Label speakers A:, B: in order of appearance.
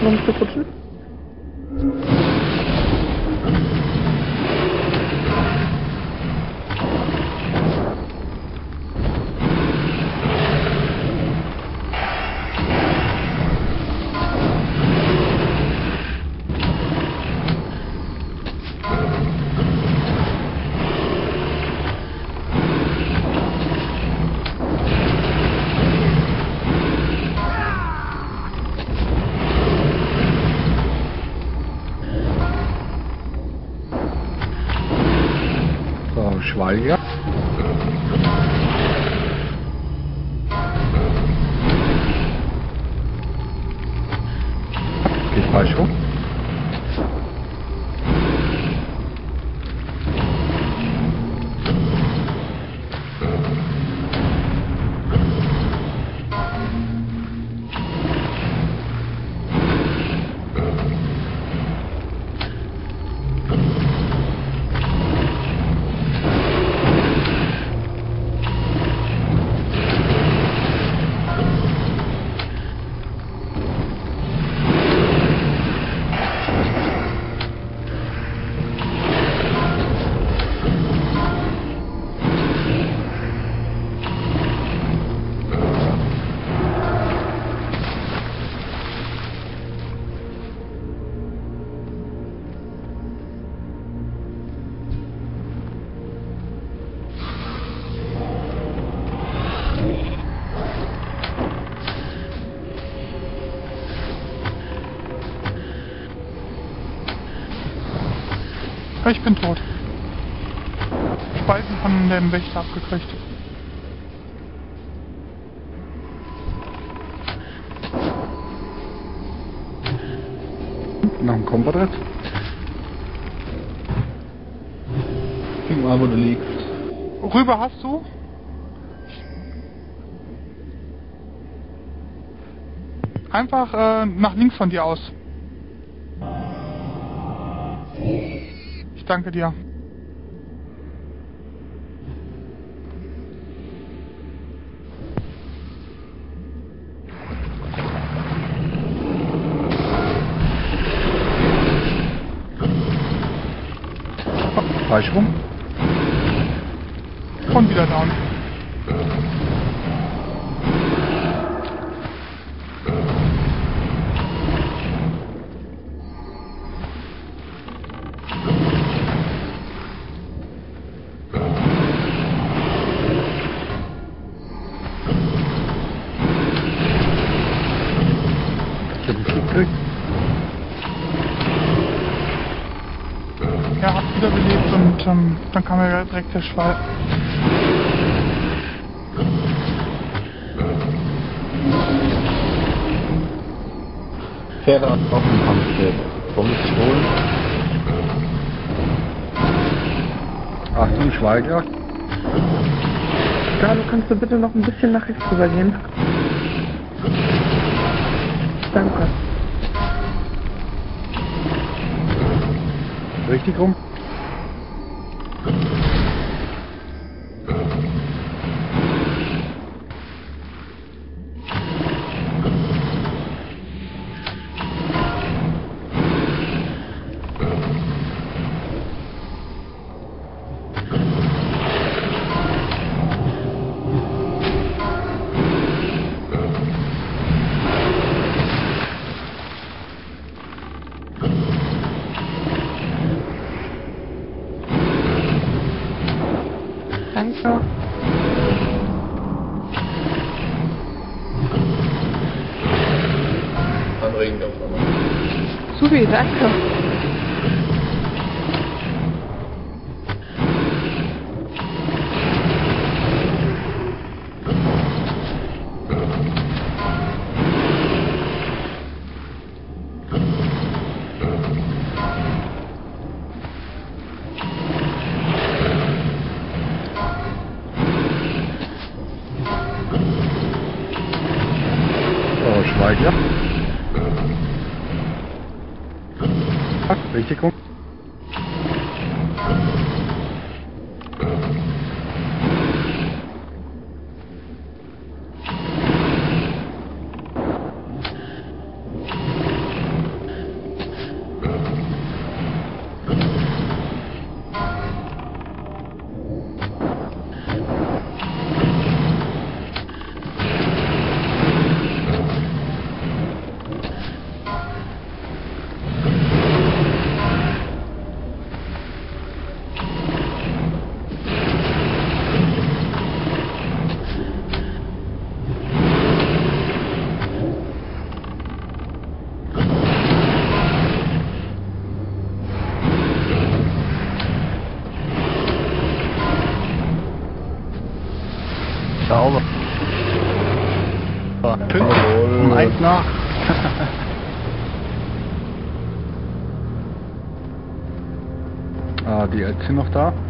A: Minuten, um zu putschen.
B: Schweiger. Geht falsch rum.
C: Ich bin tot. Speisen von dem Wächter abgekriegt.
B: Nach dem Kompott.
D: Guck mal, wo du liegst.
C: Rüber hast du? Einfach nach links von dir aus. Ich danke dir.
B: Oh, falsch rum.
C: Und wieder down. Er hat wiederbelebt und dann kam ja direkt der Schwall.
D: Pferde auf dem Kampfschild. Komm ich holen?
B: Achtung, Schweiger.
A: Carlo, kannst du bitte noch ein bisschen nach rechts rüber gehen? Danke.
B: Richtig rum.
A: Danke.
D: Anregend auf einmal.
A: Subi, danke.
B: So, Schweiger. Richtig rum. Sauber.
D: Jawohl.
B: Um 1 nach. Die Ads sind noch da.